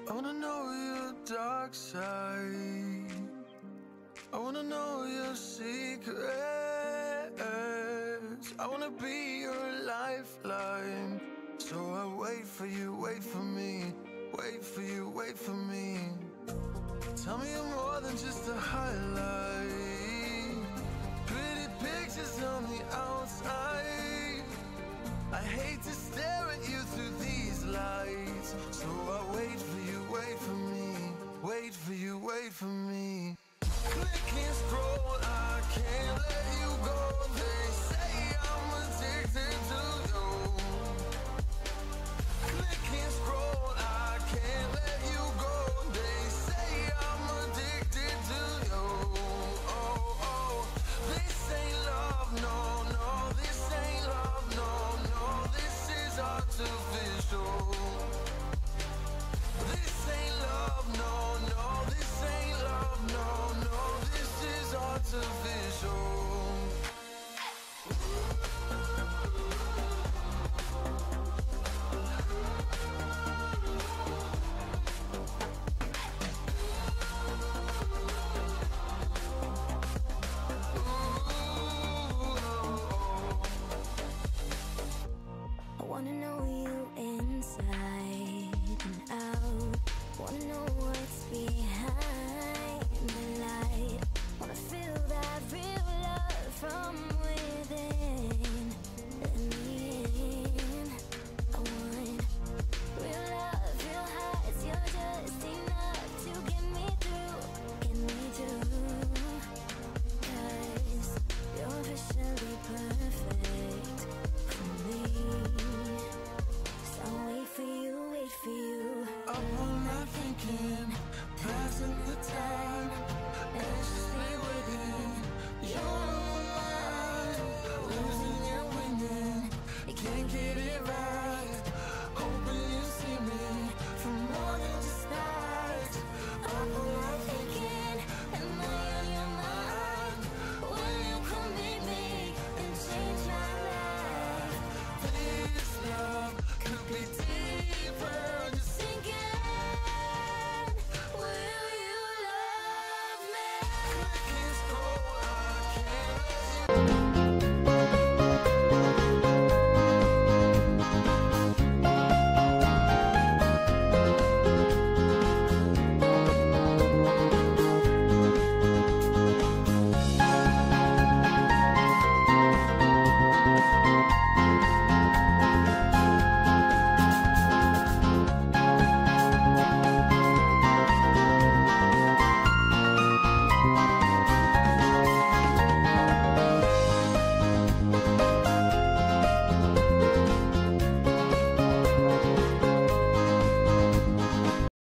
I wanna know your dark side. I wanna know your secrets. I wanna be your lifeline. So I wait for you, wait for me. Wait for you, wait for me. Tell me you're more than just a highlight. Pretty pictures on the outside. I hate to